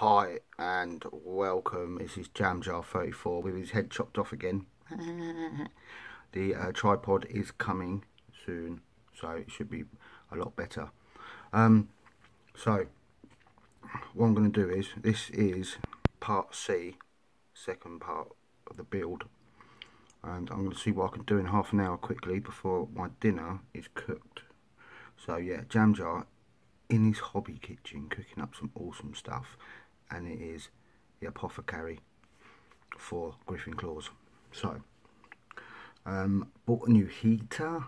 Hi and welcome. This is JamJar34 with his head chopped off again. The tripod is coming soon, so it should be a lot better. So what I'm going to do is, this is part C, second part of the build, and I'm going to see what I can do in half an hour quickly before my dinner is cooked. So yeah, JamJar in his hobby kitchen cooking up some awesome stuff, and it is the Apothecary for Griffin Claws. So bought a new heater,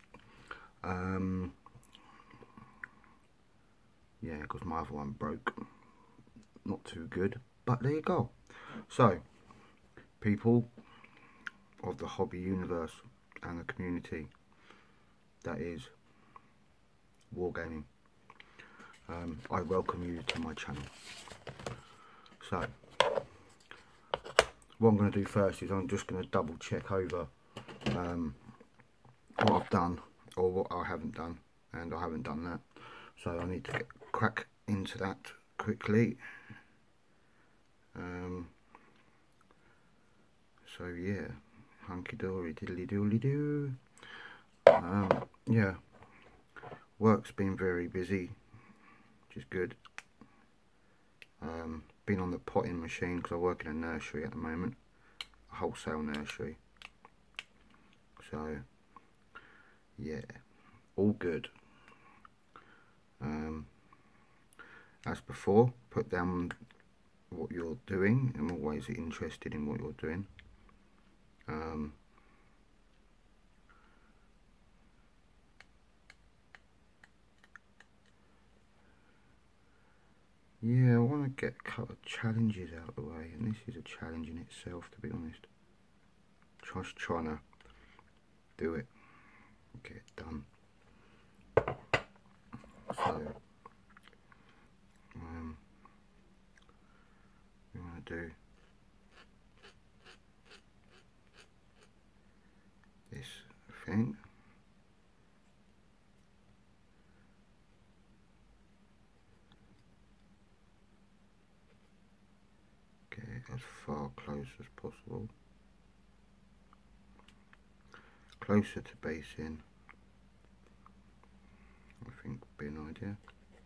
yeah, because my other one broke. Not too good, but there you go. So people of the hobby universe and the community that is wargaming, I welcome you to my channel. So what I'm going to do first is I'm just going to double check over what I've done or what I haven't done, and I haven't done that, so I need to crack into that quickly. So yeah, hunky dory diddly doodly doo. Yeah, work's been very busy, which is good. Been on the potting machine because I work in a nursery at the moment, a wholesale nursery. So yeah, all good. As before, put down what you're doing. I'm always interested in what you're doing. Yeah, I want to get a couple of challenges out of the way, and this is a challenge in itself, to be honest. Just trying to do it, get it done. So we want to do this thing. Get it as far close as possible. Closer to basing, I think would be an idea.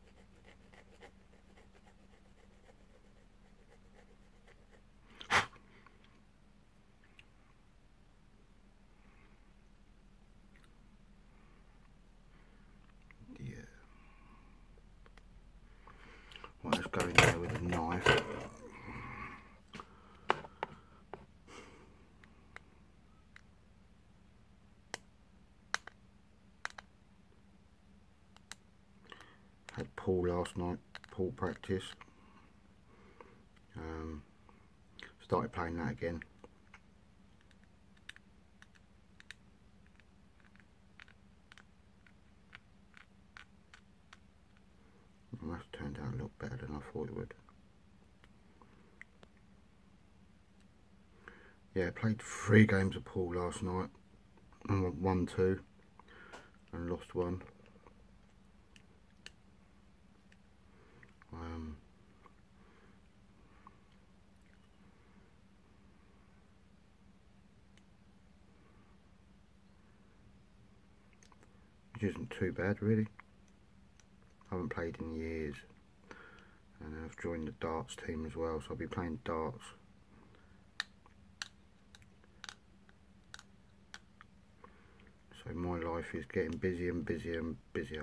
Yeah. Well, let's go in there with a knife. Had pool last night, pool practice. Started playing that again. Well, that's turned out a lot better than I thought it would. Yeah, played 3 games of pool last night, and won 2 and lost 1. Which isn't too bad really. I haven't played in years, and I've joined the darts team as well, so I'll be playing darts. So my life is getting busier and busier and busier.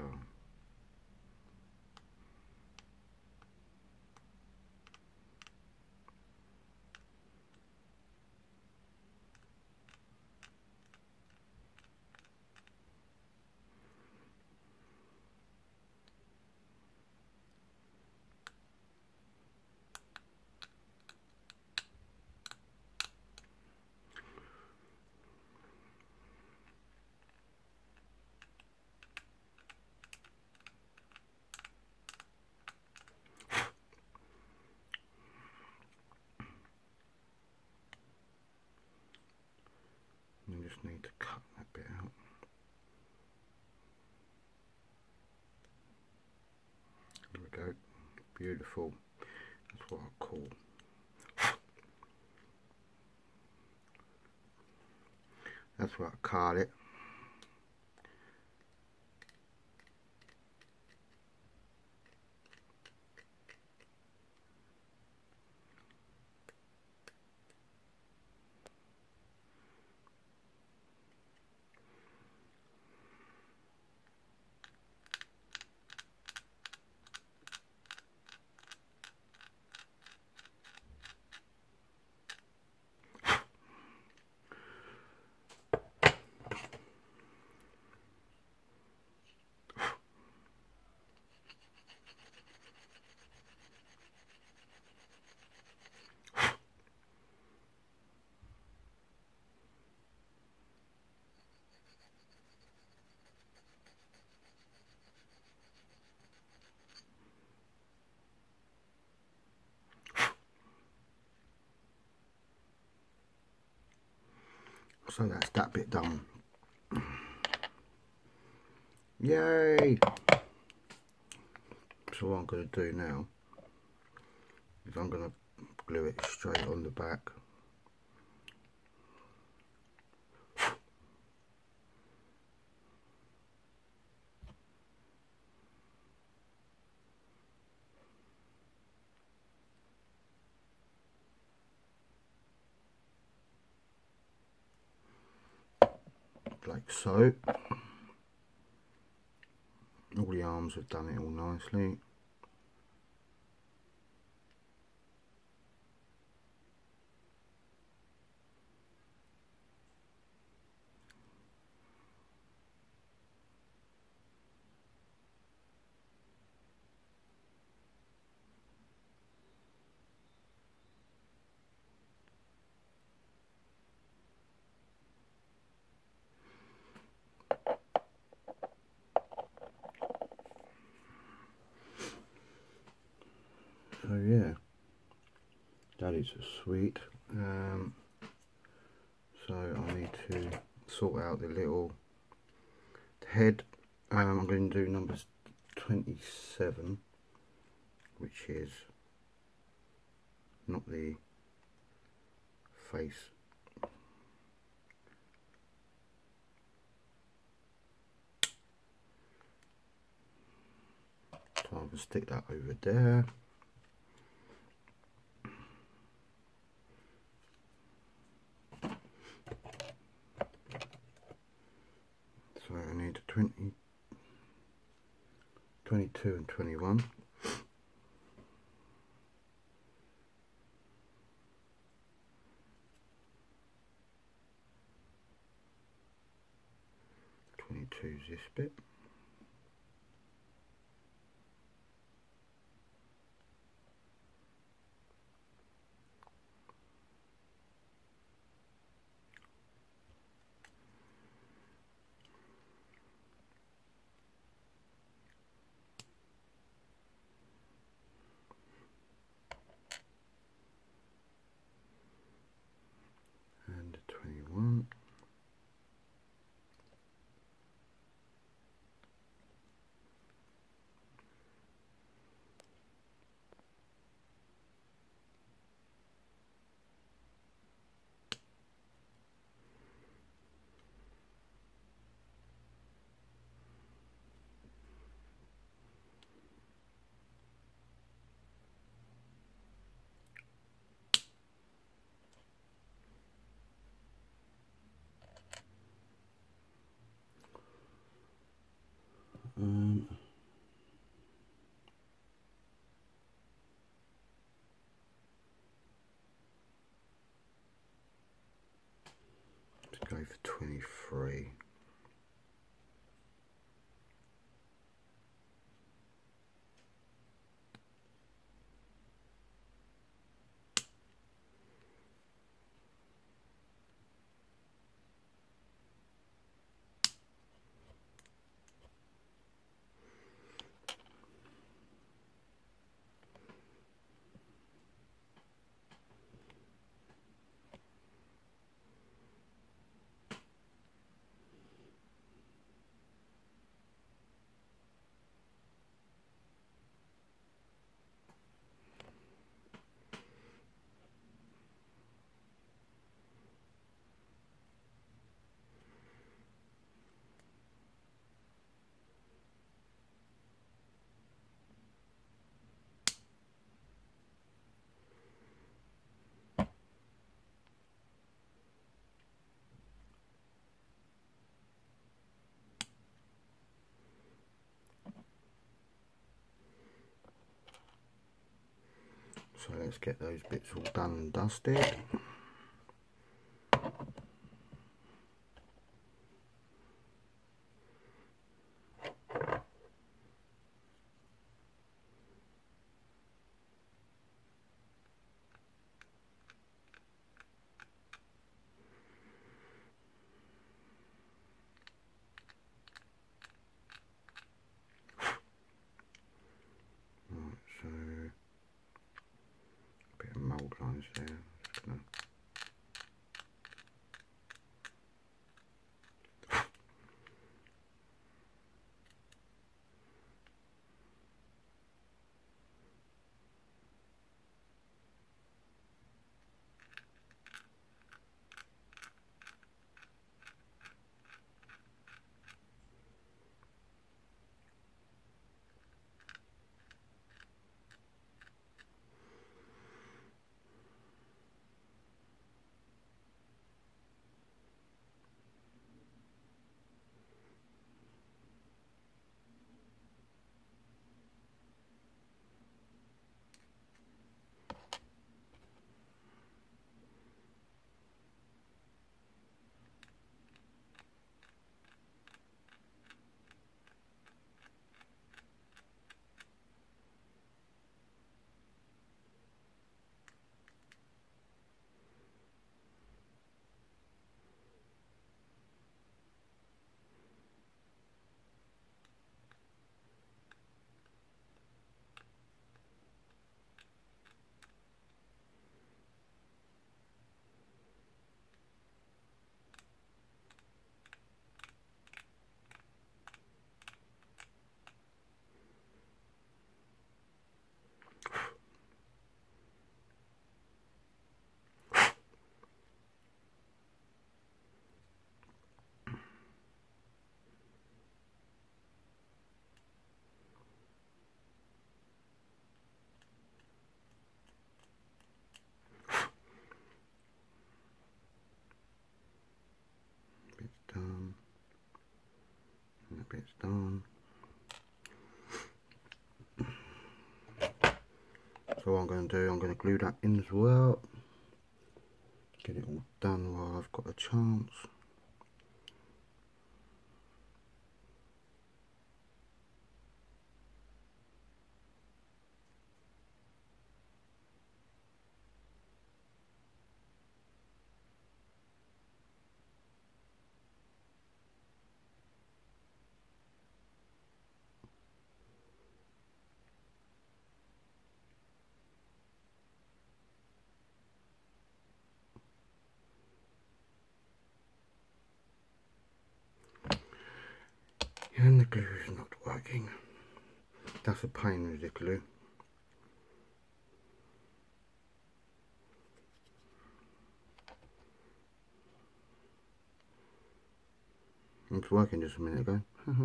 I just need to cut that bit out. There we go, beautiful. That's what I call. That's what I call it. So that's that bit done. Yay! So what I'm going to do now is I'm going to glue it straight on the back. Like so. All the arms have done it all nicely. So yeah, that is sweet. So I need to sort out the little head. I'm going to do number 27, which is not the face. So I can stick that over there. So I need 20, 22 and 21. Is this bit. And 21. Let's go for 23. let's get those bits all done and dusted. So a bit of mould lines there. Just gonna done, and a bit's done. So what I'm going to do, I'm going to glue that in as well. Get it all done while I've got a chance. And the glue is not working. That's a pain with the glue. It's working just a minute ago.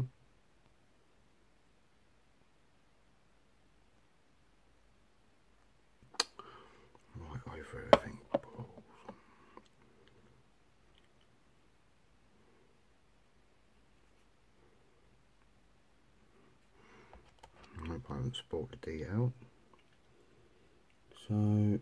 Right over everything. I hope I haven't spoiled the D out. So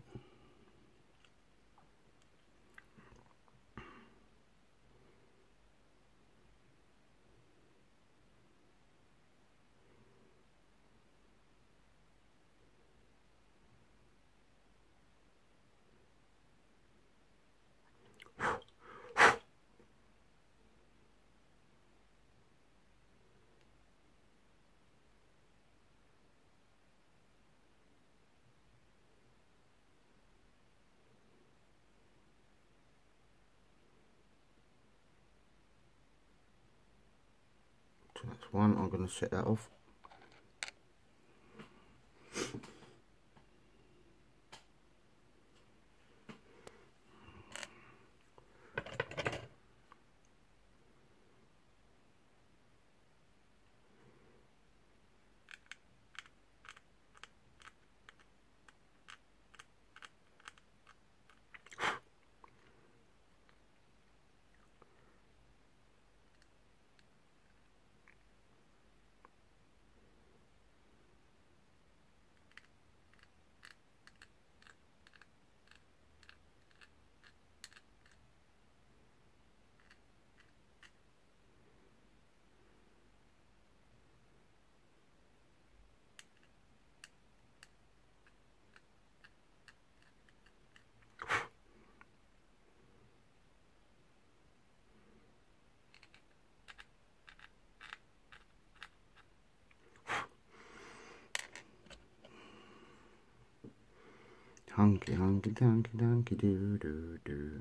that's one. I'm going to set that off. Hunky, hunky, dunky, dunky, doo, doo, doo.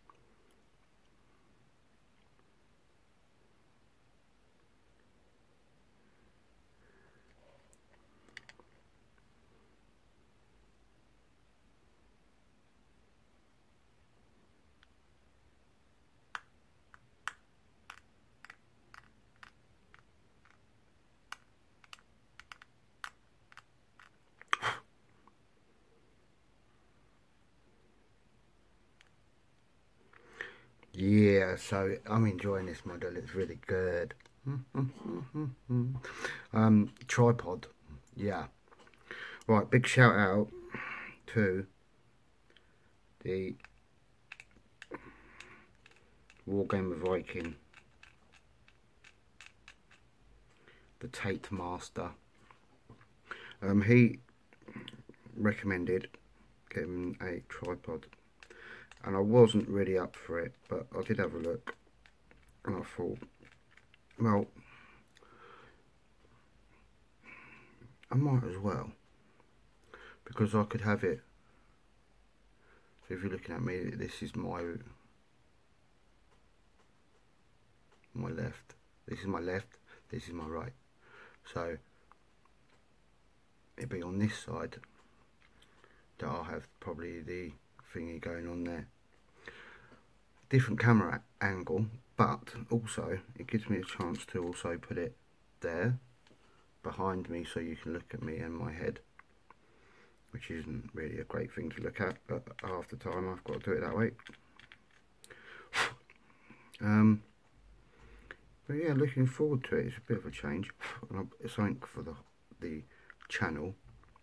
Yeah, so I'm enjoying this model. It's really good. Tripod. Yeah. Right, big shout out to the Wargamer Viking, the Tate Master. He recommended getting a tripod, and I wasn't really up for it, but I did have a look, and I thought, well, I might as well, because I could have it. So if you're looking at me, this is my left, this is my left, this is my right. So it'd be on this side that I'll have probably the thingy going on there. Different camera angle, but also it gives me a chance to also put it there behind me so you can look at me and my head, which isn't really a great thing to look at, but half the time I've got to do it that way. But yeah, looking forward to it. It's a bit of a change, and it's something for the channel.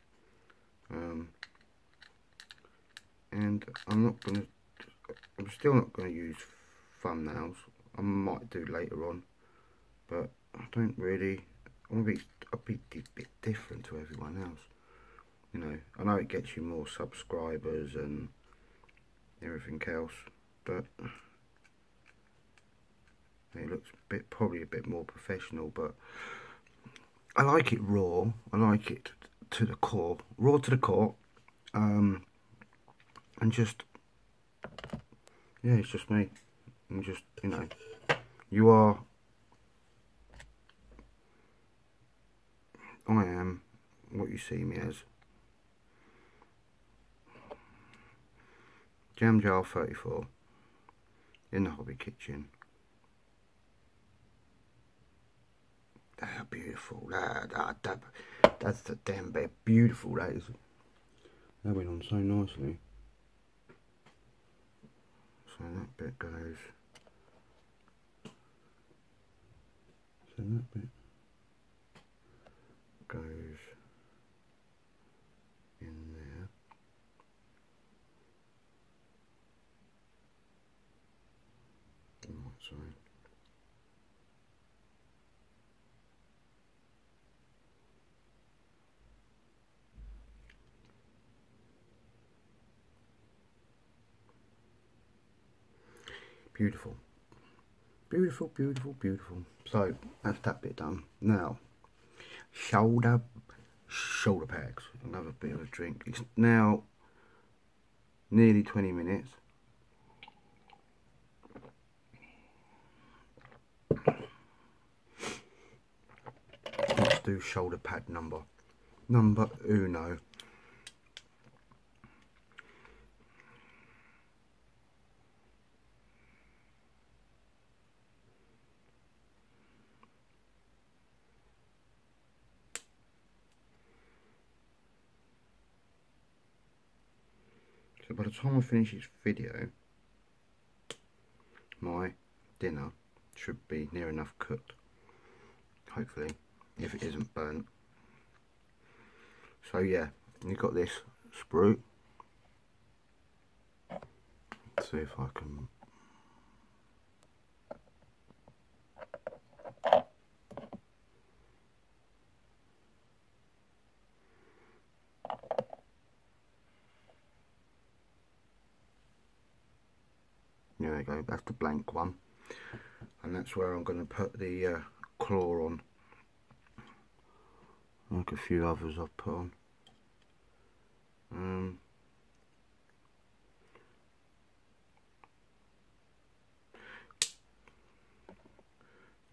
And I'm still not going to use thumbnails. I might do later on, but I don't really. I'll be a bit different to everyone else. You know, I know it gets you more subscribers and everything else, but it looks probably a bit more professional. But I like it raw. I like it to the core, raw to the core, and just, yeah, it's just me. And just, you know, you are, I am what you see me as. Jam Jar 34 in the hobby kitchen. Beautiful. That's the damn bit beautiful. That is. That went on so nicely. So that bit goes. So that bit goes in there. Oh, sorry. Beautiful. Beautiful, beautiful, beautiful. So that's that bit done. Now, shoulder pads. Another bit of a drink. It's now nearly 20 minutes. Let's do shoulder pad number uno. So by the time I finish this video, my dinner should be near enough cooked, hopefully, if it isn't burnt. So yeah, you've got this sprue. Let's see if I can. There we go, that's the blank one, and that's where I'm going to put the claw on, like a few others I've put on.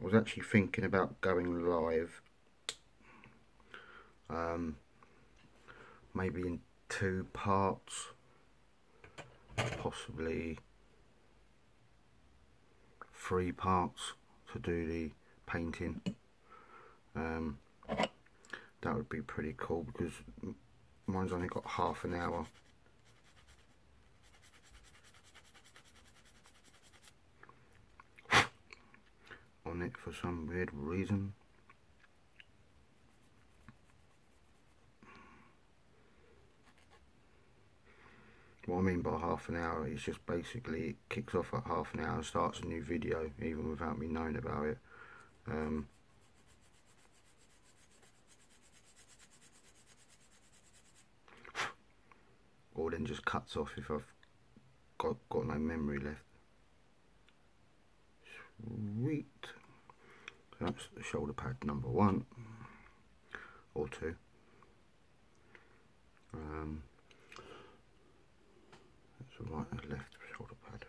was actually thinking about going live, maybe in 2 parts, possibly 3 parts to do the painting. That would be pretty cool because mine's only got half an hour. On it for some weird reason. What I mean by half an hour is just basically it kicks off at half an hour and starts a new video even without me knowing about it. Or then just cuts off if I've got no memory left. Sweet. So that's the shoulder pad number 1 or 2. That's a right and left shoulder pad.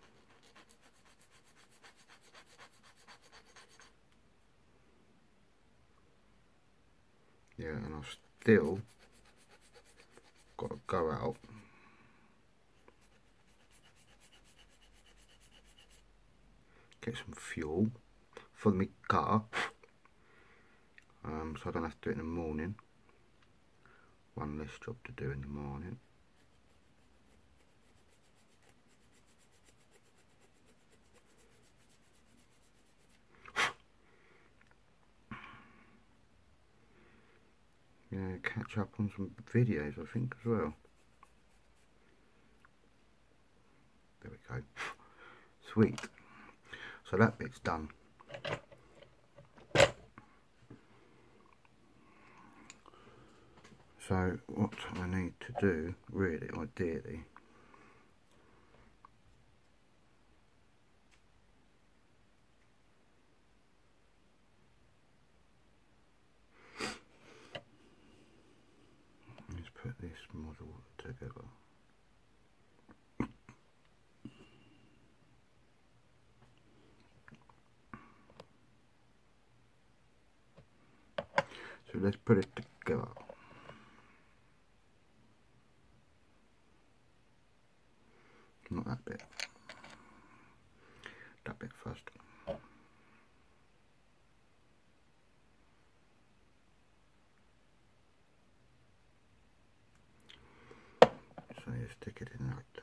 Yeah, and I've still got to go out get some fuel for my car, so I don't have to do it in the morning. One less job to do in the morning. Yeah, catch up on some videos I think as well. There we go. Sweet. So that bit's done. So what I need to do, really, ideally, is put this model together. So let's put it together. Not that bit. That bit first. So you stick it in like that.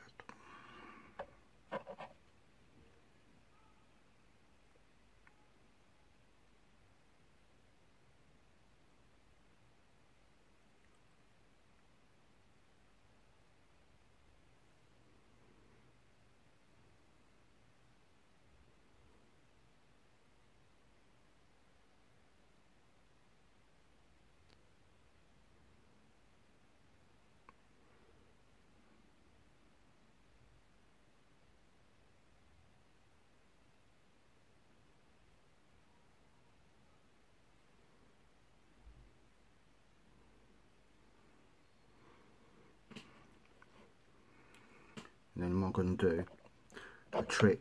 And then what I'm going to do, a trick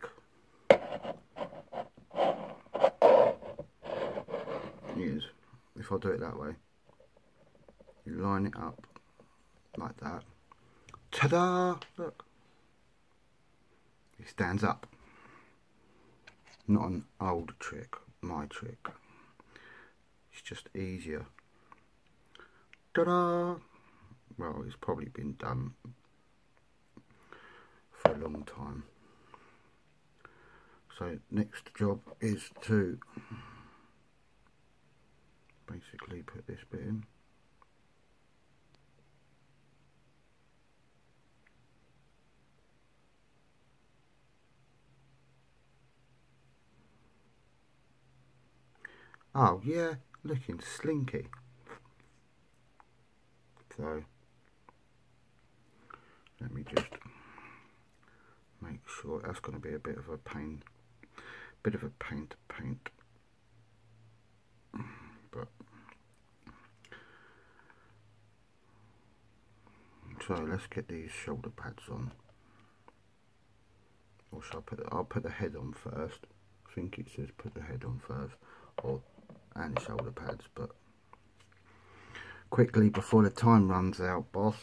is, if I do it that way, you line it up like that. Ta-da! Look. It stands up. Not an old trick, my trick. It's just easier. Ta-da! Well, it's probably been done for a long time. So next job is to basically put this bit in. Oh yeah, looking slinky. So let me just make sure. That's going to be a bit of a pain, to paint, but so let's get these shoulder pads on. Or shall I put I'll put the head on first, think it says put the head on first, or and the shoulder pads, but quickly before the time runs out, boss.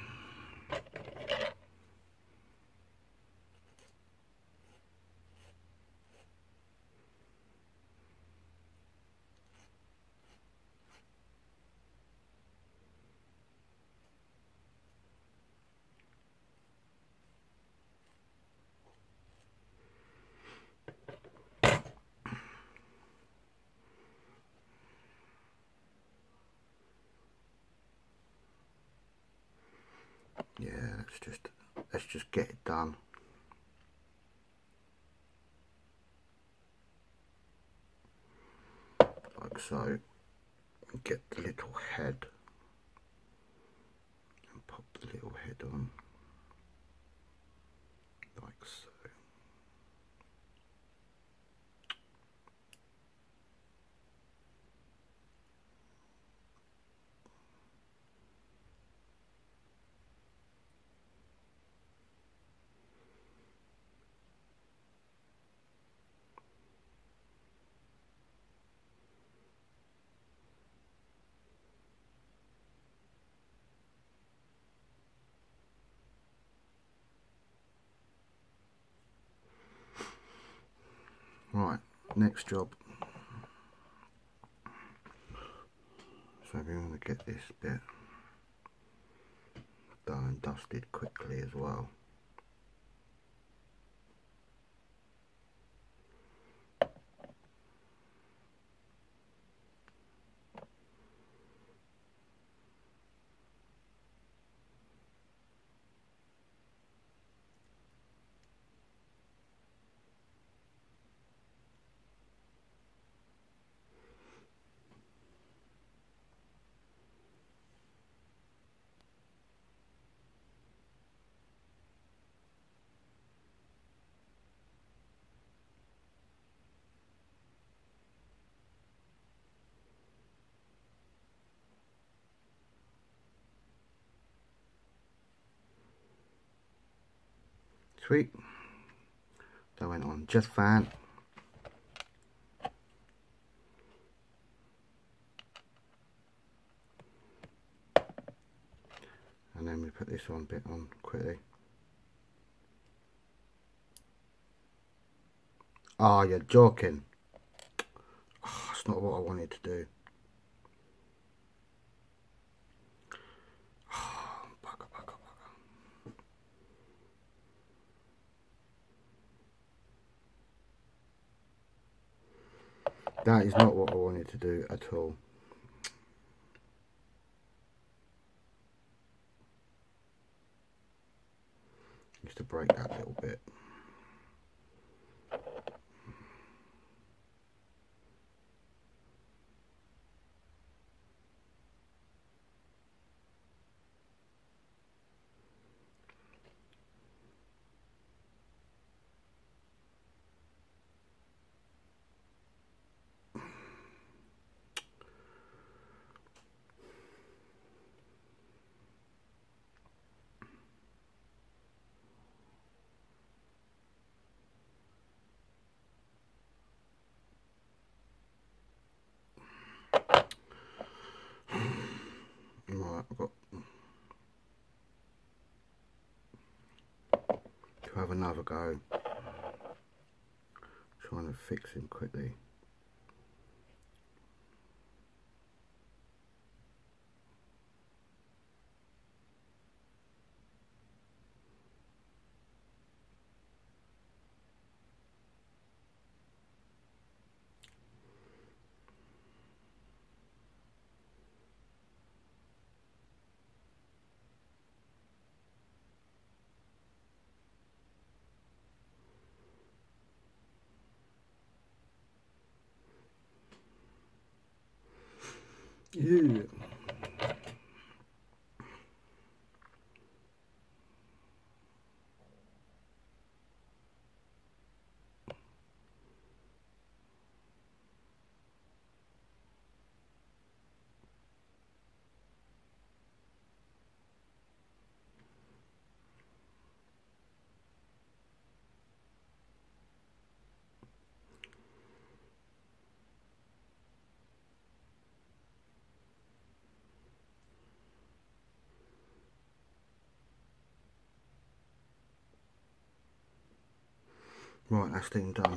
Yeah, let's just get it done. Like so. Get the little head and pop the little head on. Like so. Right, next job. So we're going to get this bit done and dusted quickly as well. Sweet. That went on just fine. And then we put this on bit on quickly. Oh, you're joking. Oh, that's not what I wanted to do. Oh, bugger, bugger, bugger. That is not what I wanted to do at all. Just to break that little bit. Right, I've got to have another go. Trying to fix him quickly. Yeah. Right, that's then done.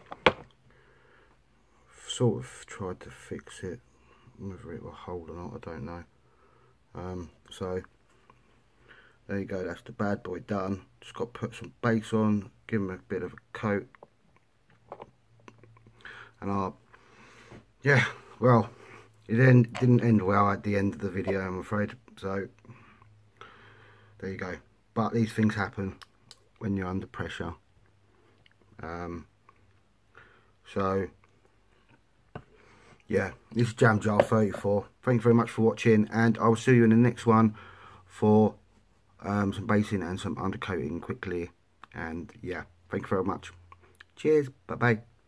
Sort of tried to fix it, whether it will hold or not, I don't know. So there you go, that's the bad boy done. Just got to put some base on, give him a bit of a coat, and yeah, well, it didn't end well at the end of the video, I'm afraid. So there you go. But these things happen when you're under pressure. So yeah, this is Jam Jar 34. Thank you very much for watching, and I will see you in the next one for some basing and some undercoating quickly. And yeah, thank you very much. Cheers, bye bye.